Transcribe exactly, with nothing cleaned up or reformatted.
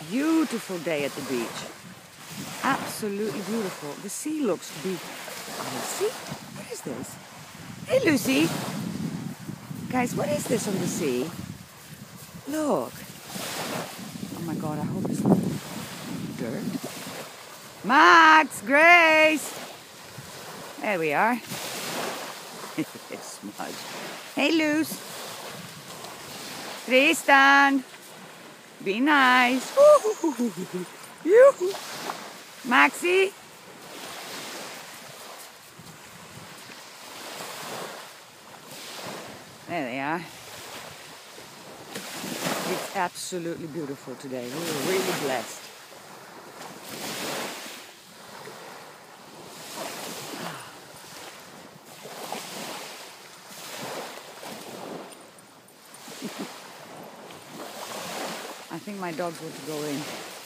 beautiful day at the beach. Absolutely beautiful. The sea looks to be... Oh, see? What is this? Hey, Lucy. Guys, what is this on the sea? Look. Oh my God, I hope it's not dirt. Max, Grace. There we are. Smudge. Hey, Luce. Tristan. Be nice. Maxie. There they are. It's absolutely beautiful today. We're really blessed. I think my dogs want to go in.